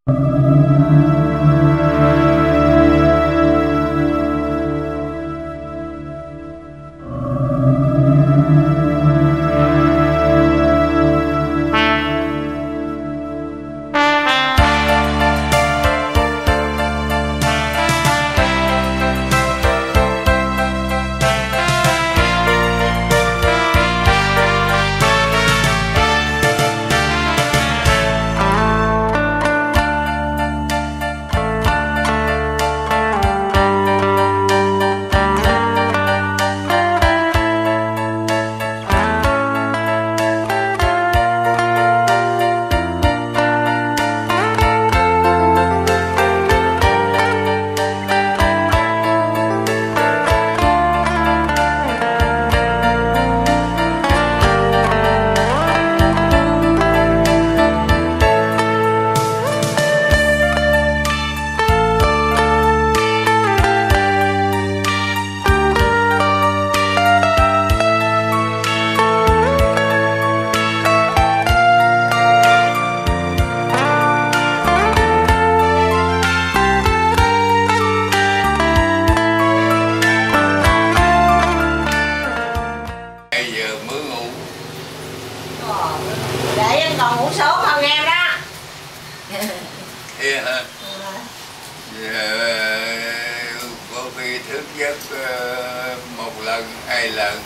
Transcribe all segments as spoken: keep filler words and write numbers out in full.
Có khi thức giấc một lần, hai lần,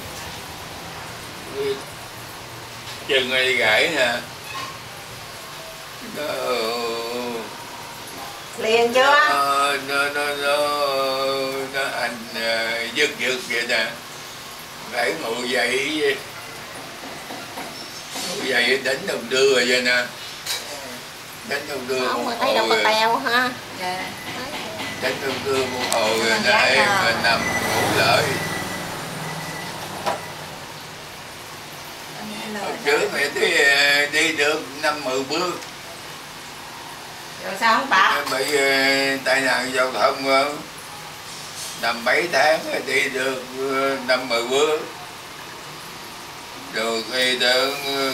chân này gãy nè, nó liền chưa? Nó nó nó nó, nó anh giật giật vậy nè, phải ngồi dậy, ngồi dậy đánh đồng đưa rồi vậy nè. Đánh đồng đưa không mà thấy đâu có teo ha. Dạ. Đánh đồng đưa một hồi rồi nó em nằm ngủ lợi. Hồi trước mẹ đi, đi được năm mười bước. Rồi sao không tập? Bị tai nạn giao thông năm mấy tháng đi được năm mười bước. Rồi khi đó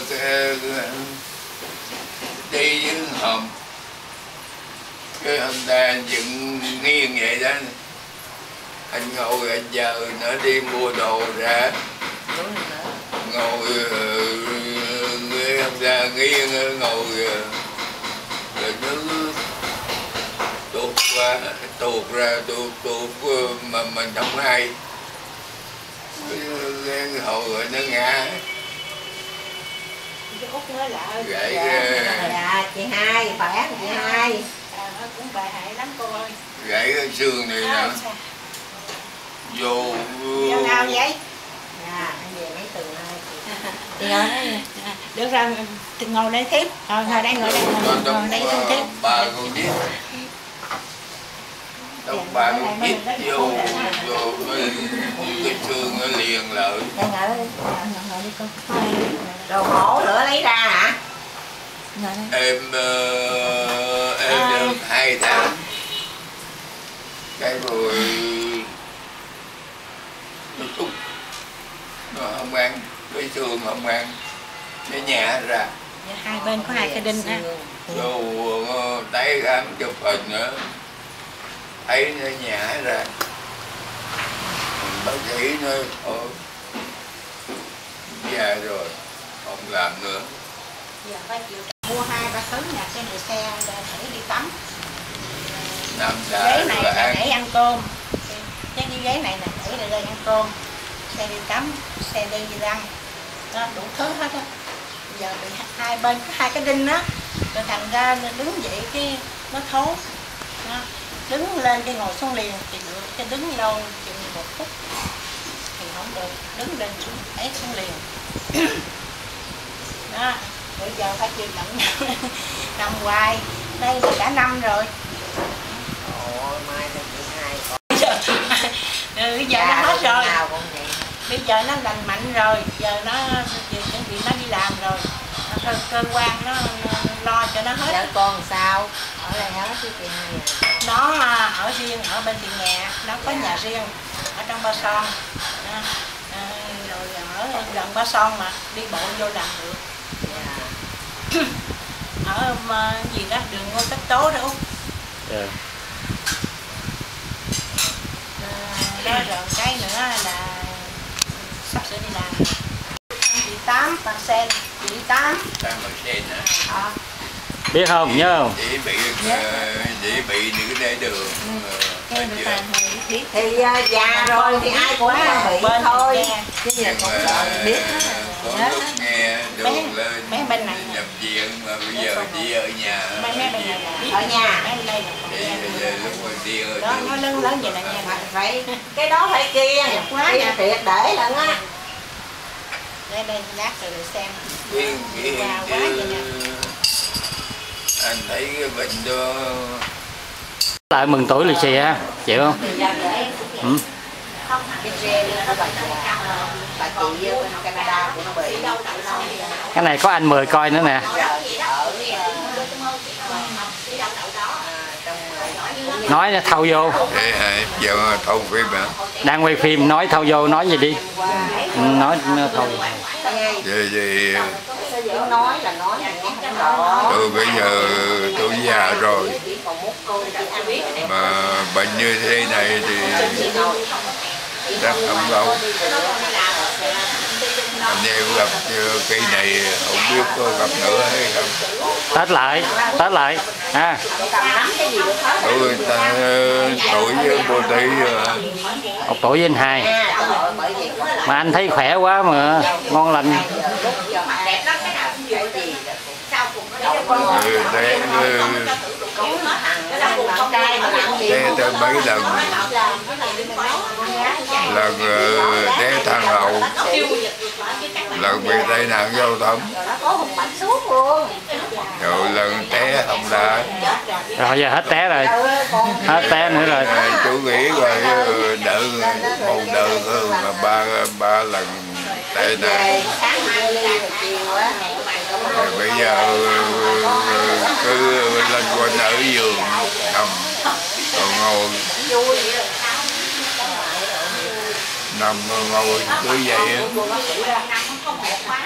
đi với hòm cái hôm nay anh dựng nghiêng vậy đó, anh ngồi anh chờ nó đi mua đồ ra, ngồi hôm ra nghiêng ngồi rồi nó tuột qua tuột ra tuột tuột mà mình không hay, cái hồi rồi nó ngã. Út nói là gãy dạ, chị hai khỏe chị hai nó cũng bệ hại lắm cô ơi. Gãy cái xương này nè vô vô nào vậy? Dạ anh về mấy tuần nay chị ơi được rồi ngồi đây tiếp rồi ngồi đây ngồi đây ngồi, ngồi đây không tiếp ba con viết đâu ba con viết vô vô cái xương nó liền lại. Đồ hổ nữa lấy ra hả? Em uh, em à. Được hai tháng cái rồi nó tút, nó không ăn, cái xương không ăn, nó nhả ra. Hai bên có hai cái đinh ha. Rồi tay khám chụp hình nữa thấy nó nhả ra, bác sĩ nói ôi già rồi không làm nữa. Giờ phải chịu mua hai ba thứ nhà trên đường xe để đi tắm. Nằm ghế này là để ăn cơm, cái ghế này là để để đây ăn cơm, xe đi tắm, xe đi đi răng, đó đủ thứ hết á. Giờ bị hai bên có hai cái đinh á, rồi thành ra đứng dậy cái nó thốn, đó. Đứng lên cái ngồi xuống liền thì được, cái đứng lâu chừng một phút thì không được, đứng lên xuống té xuống liền. Đó, bây giờ phải chịu đựng nằm hoài, đây là cả năm rồi. Ồ, mai là chị hai ừ, bây giờ nó hết rồi, bây giờ nó lành mạnh rồi, giờ nó chuẩn bị nó đi làm rồi, cơ, cơ quan nó, nó lo cho nó hết. Vợ con sao? Ở đây hết chứ chị hai. Nó ở riêng ở bên Tiền Nhà, nó có nhà riêng ở trong Ba Son, à, à, rồi ở gần Ba Son mà đi bộ vô làm được. Ở um, gì đó đường Ngô Tất tố đâu. Yeah. Đó rồi cái nữa là sắp sửa đi làm. Chị Tám bằng xe, chị Tám. Tám bằng xe nè. Ờ. Biết không, nhớ không? Chỉ bị chỉ bị những cái đường. Cái người ta biết Thì uh, già rồi thì ai cũng bị bên thôi. Chứ Nhưng giờ cũng mà sợ biết có hết. lúc nghe đường lên mấy bên này nhập viện mà bây giờ chỉ ở nhà. mấy mấy bên này là biết. Ở nhà. Mấy bên đây là còn Thì nghe. bây giờ lúc mà đi ở Đó, nó đường lớn lớn vậy là nghe Phải, phải cái đó phải kiêng, quá kiêng nha. triệt để lận á. Đây đây lát rồi để xem. kiên kiên Wow, quá vậy nè. chứ anh thấy cái bệnh đó Lại mừng tuổi lì xì ha, chịu không? Ừ. Cái tre nó có bà già, bà chị ở bên Canada cũng bị. Cái này có anh Mười coi nữa nè. Nói nó thâu vô. để hả giờ thâu phim hả Đang quay phim nói thâu vô, nói gì đi. Ừ, nói nó thâu vô. vậy thì Nói là nói là nghe không rõ. tôi bây giờ tôi già rồi mà bệnh như thế này thì rất không lâu anh em gặp cây này không biết có gặp nữa hay không. Tết lại, Tết lại. Ha. Tôi ta tuổi vô tí Một tuổi với anh hai. Mà anh thấy khỏe quá mà ngon lành. để để tới mấy lần lần té thang hậu lần bị tai nạn giao thông rồi lần té hông đá Rồi giờ hết té rồi. Hết té nữa rồi. chú nghĩ rồi đỡ một đợt hơn mà ba ba lần tai nạn rồi bây giờ cứ lên quanh ở giường nằm rồi ngồi nằm ngồi cứ vậy